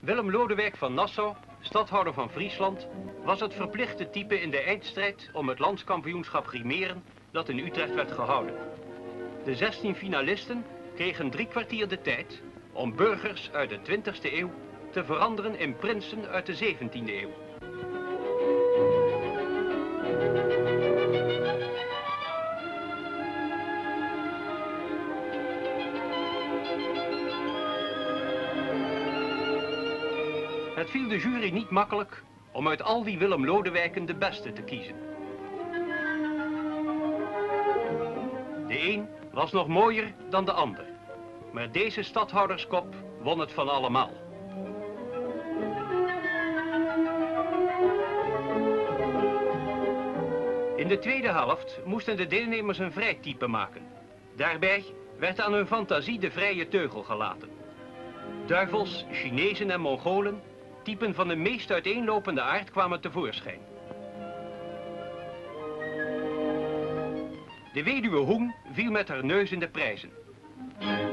Willem Lodewijk van Nassau, stadhouder van Friesland, was het verplichte type in de eindstrijd om het landskampioenschap grimeren dat in Utrecht werd gehouden. De 16 finalisten kregen 3 kwartier de tijd om burgers uit de 20e eeuw te veranderen in prinsen uit de 17e eeuw. Het viel de jury niet makkelijk om uit al die Willem Lodewijken de beste te kiezen. De een was nog mooier dan de ander, maar deze stadhouderskop won het van allemaal. In de tweede helft moesten de deelnemers een vrij type maken. Daarbij werd aan hun fantasie de vrije teugel gelaten. Duivels, Chinezen en Mongolen, typen van de meest uiteenlopende aard, kwamen tevoorschijn. De weduwe Hoeng viel met haar neus in de prijzen.